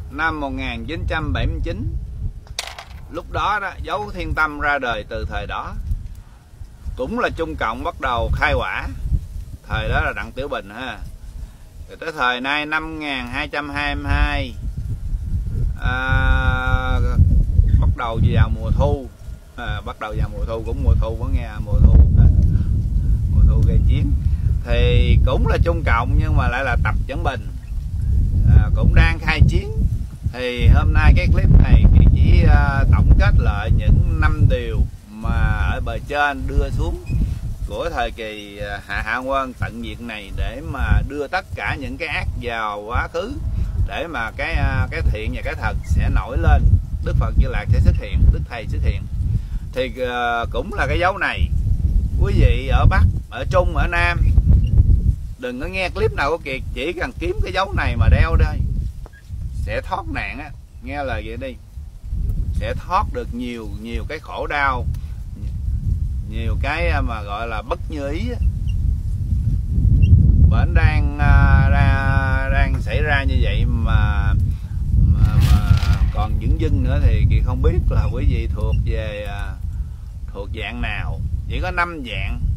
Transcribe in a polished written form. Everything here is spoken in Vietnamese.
năm 1979. Lúc đó đó, dấu Thiên Tâm ra đời từ thời đó. Cũng là Trung Cộng bắt đầu khai hỏa. Thời đó là Đặng Tiểu Bình ha. Rồi tới thời nay năm 1222 bắt đầu vào mùa thu. Bắt đầu vào mùa thu, cũng mùa thu vẫn nghe mùa thu. Mùa thu gây chiến. Thì cũng là Trung Cộng nhưng mà lại là Tập Cận Bình, cũng đang khai chiến. Thì hôm nay cái clip này thì chỉ tổng kết lại những 5 điều mà ở bề trên đưa xuống của thời kỳ Hạ Quân tận diệt này, để mà đưa tất cả những cái ác vào quá khứ, để mà cái thiện và cái thật sẽ nổi lên. Đức Phật Như Lạc sẽ xuất hiện, Đức Thầy xuất hiện. Thì cũng là cái dấu này. Quý vị ở Bắc, ở Trung, ở Nam đừng có nghe clip nào của Kiệt, chỉ cần kiếm cái dấu này mà đeo đây sẽ thoát nạn á. Nghe lời vậy đi, sẽ thoát được nhiều cái khổ đau, nhiều cái mà gọi là bất như ý á. Bệnh đang xảy ra như vậy mà còn dửng dưng nữa thì Kiệt không biết là quý vị thuộc dạng nào. Chỉ có 5 dạng.